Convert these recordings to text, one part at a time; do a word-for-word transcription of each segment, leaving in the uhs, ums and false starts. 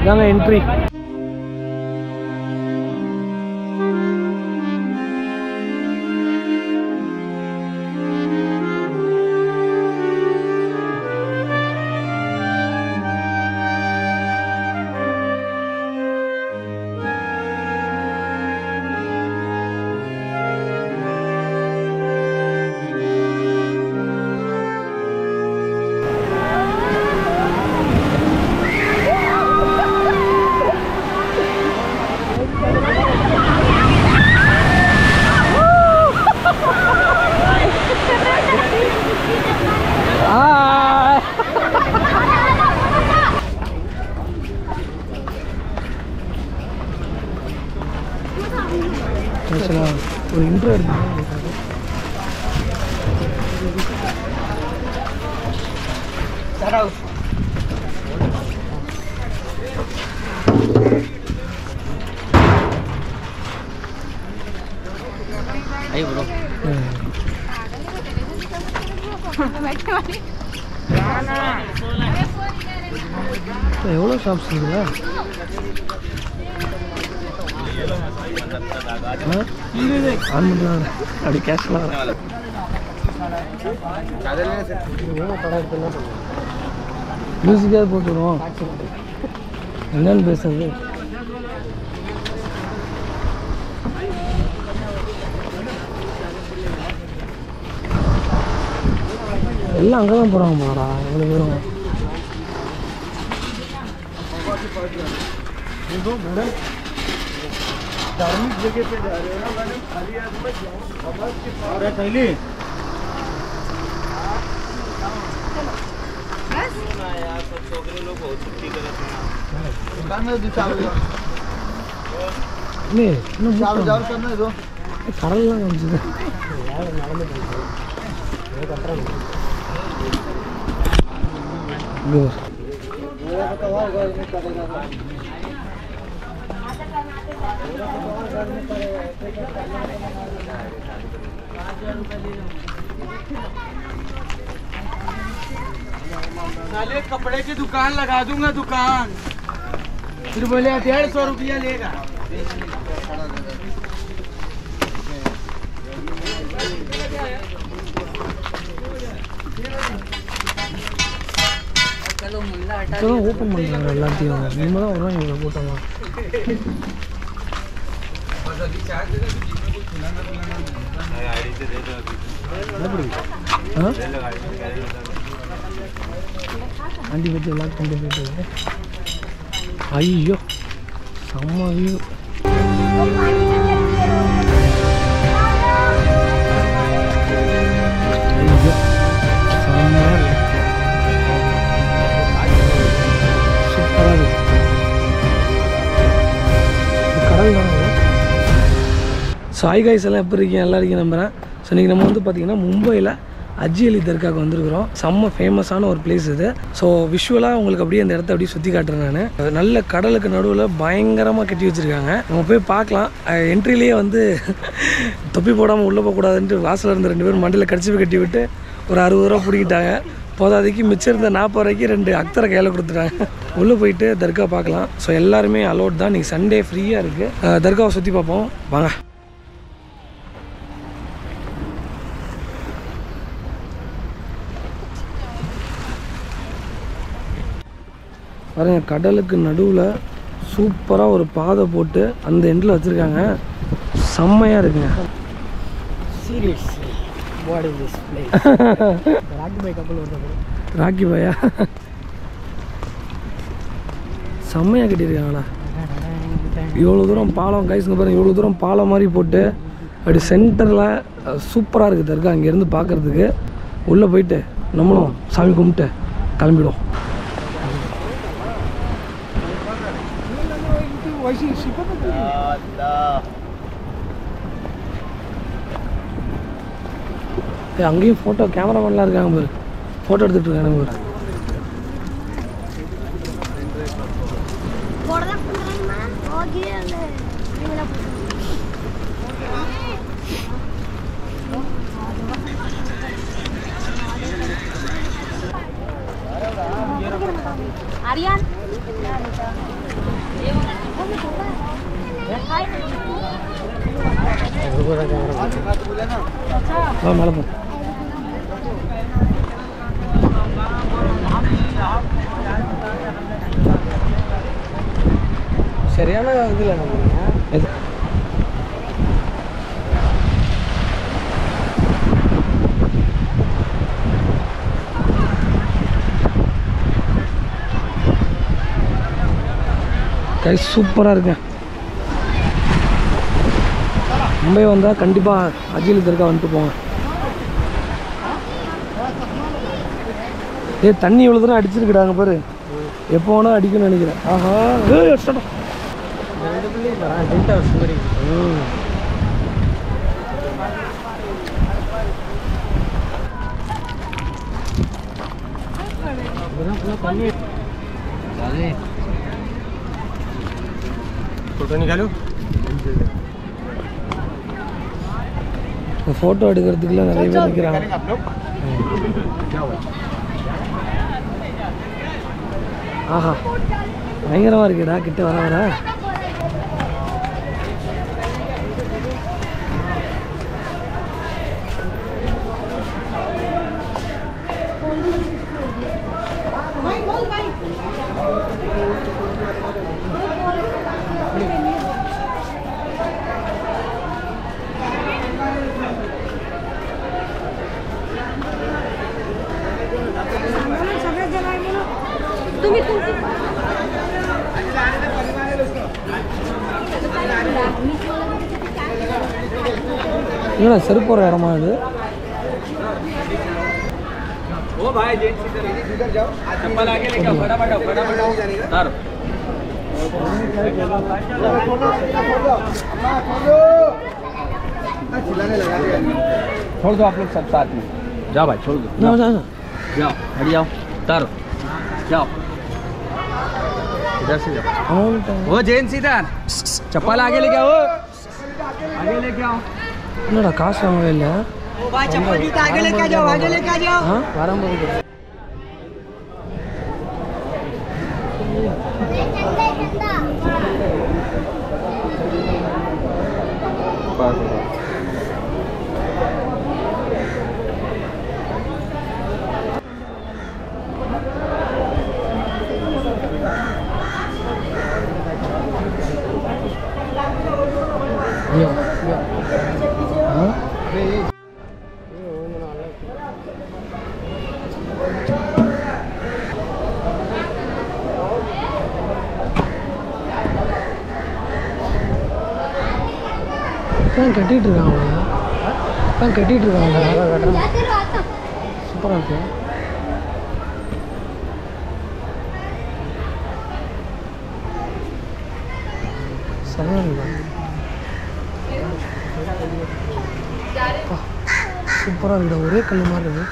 இதாங்க என்ட்ரி. ஒரு இன்ட்ரோ எடுத்து எவ்வளோ ஷாப்ஸ் இருக்குல்ல? ஆன் பண்ணுறாங்க அப்படி கேஷ்லாம் மியூசிக்காக போட்டுருவோம். என்னன்னு பேசுறது? எல்லாம் அங்கே தான் போகிறாங்க மாடா எவ்வளோ பேரும். धार्मिक जगह पे जा रहे हैं ना मैडम, खाली आदमी मत जाओ, समाज के पास पहले बस ना यार सब छोकरे लोग बहुत छुट्टी करते हैं दुकान में दिखा लो नहीं नो जाओ जाओ करने दो கடல்ல வந்துது யார நடந்து போகுது ஏ கட்டற கோ गोरा बताओ घर में करेगा साले कपड़े की दुकान लगा दूंगा दुकान, फिर बोले डेढ़ सौ रुपया लेगा। चलो ओपन பண்ணுங்க எல்லாத்தையும் நீங்க தான் வரோம் இங்க போட்டோமா आईडी से दे दो अभी हां आंटी बच्चे लॉक कर दे अय्यो செம்ம வியூ ஸோ ஹாய் காய்ஸ் எல்லாம் எப்படி இருக்கீங்க? நல்லா இருக்கீங்க நம்புகிறேன். ஸோ இன்றைக்கி நம்ம வந்து பார்த்திங்கன்னா மும்பையில் ஹஜ்ஜி அலி தர்காவுக்கு வந்திருக்கிறோம். செம்ம ஃபேமஸான ஒரு பிளேஸ் இது. ஸோ விஷுவலாக உங்களுக்கு அப்படியே அந்த இடத்த அப்படியே சுற்றி காட்டுறேன் நான். நல்ல கடலுக்கு நடுவில் பயங்கரமாக கட்டி வச்சுருக்காங்க. நம்ம போய் பார்க்கலாம். என்ட்ரிலேயே வந்து தொப்பி போடாமல் உள்ளே போகக்கூடாதுன்ட்டு வாசலில் இருந்த ரெண்டு பேரும் மண்டியில் கடிச்சு போய் கட்டி விட்டு ஒரு அறுபது ரூபா பிடிக்கிட்டாங்க. போதாதைக்கு மிச்சம் இருந்த நாற்பது ரூபாய்க்கு ரெண்டு அக்தரை கையில் கொடுத்துட்டாங்க. உள்ளே போயிட்டு தர்கா பார்க்கலாம். ஸோ எல்லாருமே அலோட் தான். இன்றைக்கி சண்டே ஃப்ரீயாக இருக்குது. தர்காவை சுற்றி பார்ப்போம் வாங்க. பாருங்க கடலுக்கு நடுவில் சூப்பராக ஒரு பாதை போட்டு அந்த எண்டில் வச்சுருக்காங்க. செம்மையாக இருக்குங்க. ராக்கி பாய் கப்பல் வருது. ராக்கி பாயா செம்மையாக கட்டியிருக்காங்களா? இவ்வளோ தூரம் பாலம் கைஸுங்க பாருங்கள். இவ்வளோ தூரம் பாலம் மாதிரி போட்டு அப்படி சென்டரில் சூப்பராக இருக்குது தர்கா. அங்கேருந்து பார்க்குறதுக்கு உள்ளே போயிட்டு நம்மளும் சாமி கும்பிட்டு கிளம்பிடுவோம். அங்கேயும் ஃபோட்டோ கேமராமேன்லாம் இருக்காங்க பாரு. ஃபோட்டோ எடுத்துகிட்டு இருக்காங்க பாரு. Aryan. வா மேலே போ. சரியான இதில் நம்ம எது கை சூப்பராக இருக்கு. மும்பை வந்தால் கண்டிப்பாக அஜிலி தர்கா வந்துட்டு போங்க. ஏ தண்ணி இவ்வளோ தூரம் அடிச்சிருக்குறாங்க பாரு. எப்போ வேணால் அடிக்கணும்னு நினைக்கிறேன். ஆஹா ஏ அடிச்சிட்டோம். फोटो निकालो फोटो எடுக்கிறதுக்குலாம் நிறைய பேர் நிற்கிறாங்க. ஆஹா பயங்கரமாக இருக்குடா கிட்ட வர வர. என்னடா செருப்பு போகிற இடமா இது? ओ भाई जेंट्स इधर इधर जाओ चप्पल आगे लेके आओ फटाफट आओ फटाफट आओ उतारो चिल्लाने लगा दिया छोड़ दो आप लोग सब साथ में जाओ भाई छोड़ दो जाओ जाओ जाओ हट जाओ उतारो जाओ इधर से जाओ वो जेंट्स इधर चप्पल आगे लेके आओ आगे लेके आओ என்னடா காசு வாங்கவே இல்லை. ओ भाई चप्पल जूता आगे लेके आ जाओ आगे लेके आ जाओ हाँ வரும்போது தான் கட்டிகிட்டு இருக்காங்க. தான் கட்டிகிட்டு இருக்காங்க. சூப்பராக இருக்கு. சரியாக இருக்கு. சூப்பராக இருக்குடா. ஒரே கல் மாதிரி இருக்கு.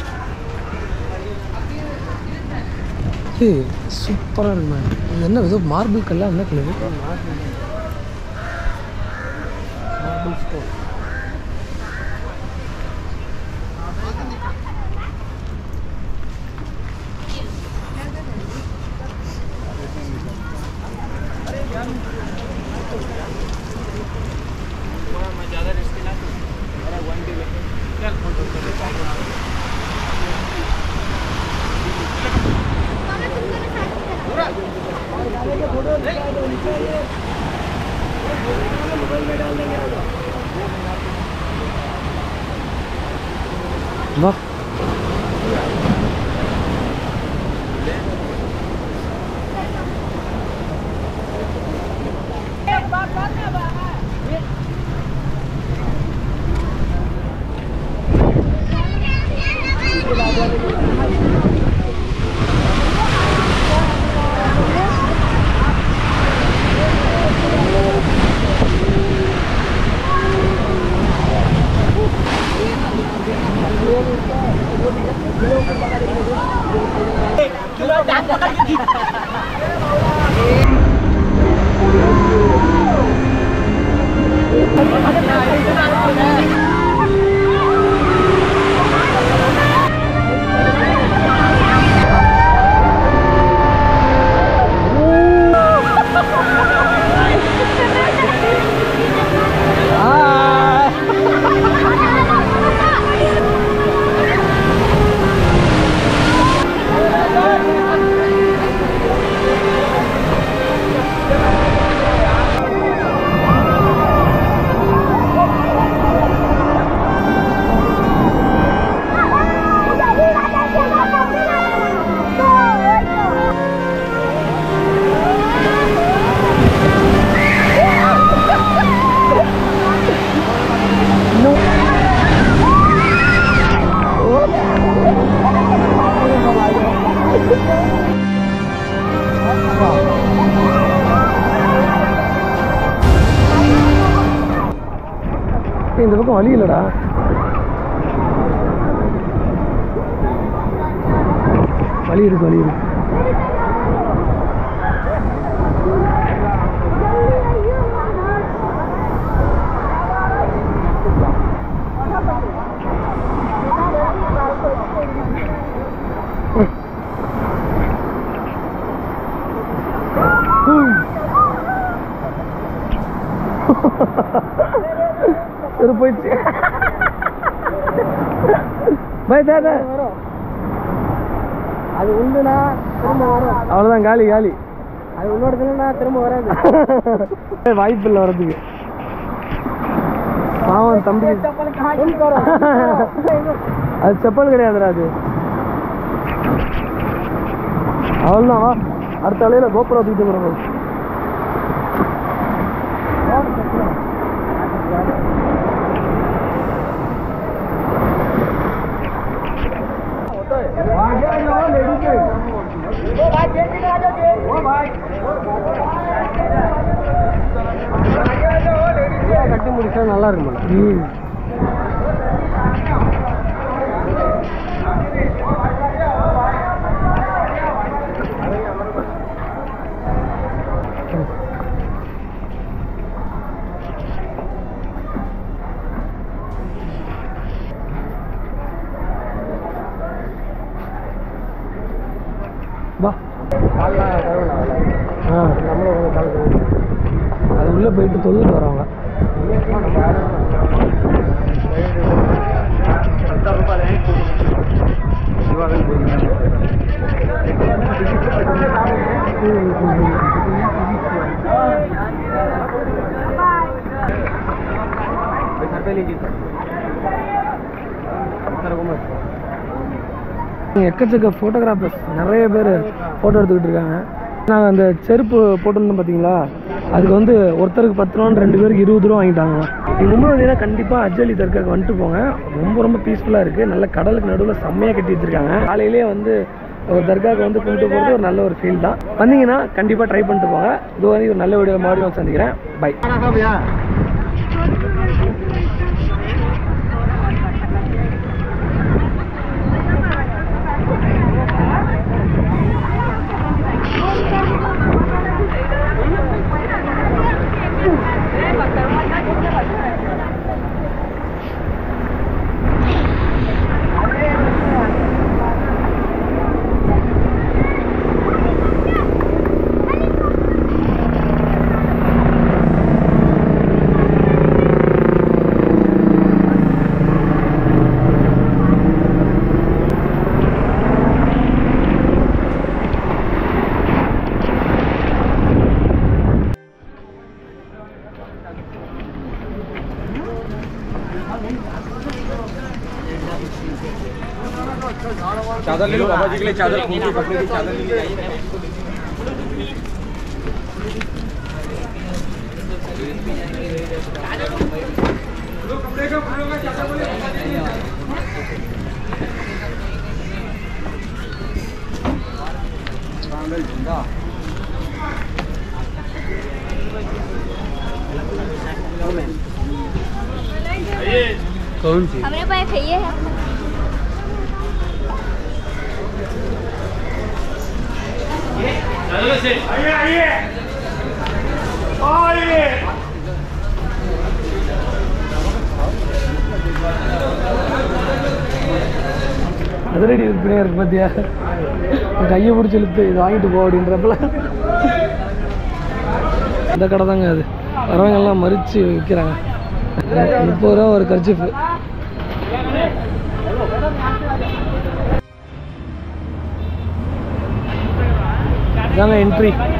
ஏய் சூப்பராக இருக்குண்ணா. இது என்ன ஏதோ மார்பிள் கல்லா? என்ன கல் இது? Marble stone. वाह இந்த பக்கம் வழி இல்லைடா. வழி இருக்கு வழி இருக்கு. சரி போயிடுச்சு. பாய் தாத்தா அது உண்டுனா திரும்ப வரும். அவ்வளோதான், காலி காலி. அது உன்னோடதுன்னா திரும்ப வராது. வாய்ப்பு இல்லை வரதுக்கு. பாவம் தம்பி. அது செப்பல் கிடையாதுடா அது. அவ்வளோதான், வா அடுத்த வேலையில கோபுரம் தூக்கிட்டு போகிறோம். கட்டி முடிச்சா நல்லா இருக்கும். ம் வா. ஆ அது உள்ளே போயிட்டு தொழுதுட்டு வரவங்க. எக்கச்சக்க ஃபோட்டோகிராஃபர்ஸ் நிறைய பேர் ஃபோட்டோ எடுத்துக்கிட்டு இருக்காங்க. நாங்கள் அந்த செருப்பு போட்டிருந்தோம் பார்த்தீங்களா, அதுக்கு வந்து ஒருத்தருக்கு பத்து ரூபான்னு ரெண்டு பேருக்கு இருபது ரூபா வாங்கிட்டாங்க. நீங்கள் மும்பை வந்தீங்கன்னா கண்டிப்பாக அஜ் அலி தர்காக்கு வந்துட்டு போங்க. ரொம்ப ரொம்ப பீஸ்ஃபுல்லாக இருக்குது. நல்ல கடலுக்கு நடுவில் செம்மையாக கட்டி வச்சுருக்காங்க. காலையிலேயே வந்து ஒரு தர்காவுக்கு வந்து கும்பிட்டு போகிறது ஒரு நல்ல ஒரு ஃபீல் தான். வந்தீங்கன்னா கண்டிப்பாக ட்ரை பண்ணிட்டு போங்க. இது வந்து ஒரு நல்ல வீடியோ மறுபடியும் சந்திக்கிறேன். பை. चादर ले लो बाबा जी के लिए, चादर खून के कपड़े की चादर ले जाइए। कपड़े का फूलों का चादर बोले कौन सी हमारे पास खाइए है। आइए आइए आइए। அதிரடி விற்பனையாக இருக்குது பார்த்தியா? கையை பிடிச்சி இழுத்து இது வாங்கிட்டு போ அப்படின்றப்பல அந்த கடை தாங்க அது. வரவங்கெல்லாம் மறித்து விற்கிறாங்க. முப்பது ரூபா ஒரு கர்ச்சிப்பு. இதாங்க என்ட்ரி.